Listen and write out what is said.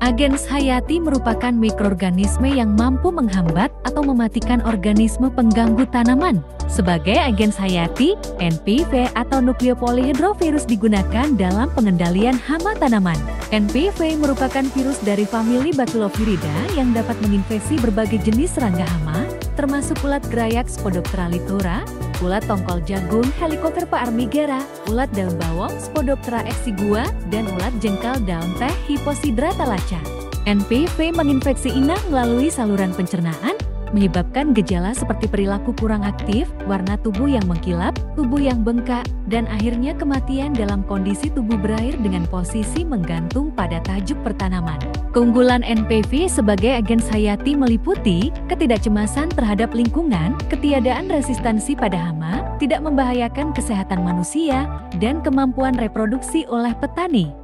Agens hayati merupakan mikroorganisme yang mampu menghambat atau mematikan organisme pengganggu tanaman. Sebagai agens hayati, NPV atau nukleopolyhedrovirus digunakan dalam pengendalian hama tanaman. NPV merupakan virus dari famili Bacillofiridae yang dapat menginfeksi berbagai jenis serangga hama, termasuk ulat grayak Spodoptera litora, ulat tongkol jagung Helicoverpa armigera, ulat daun bawang Spodoptera exigua, dan ulat jengkal daun teh Hipposidra talacha. NPV menginfeksi inang melalui saluran pencernaan, menyebabkan gejala seperti perilaku kurang aktif, warna tubuh yang mengkilap, tubuh yang bengkak, dan akhirnya kematian dalam kondisi tubuh berair dengan posisi menggantung pada tajuk pertanaman. Keunggulan NPV sebagai agens hayati meliputi ketidakcemasan terhadap lingkungan, ketiadaan resistansi pada hama, tidak membahayakan kesehatan manusia, dan kemampuan reproduksi oleh petani.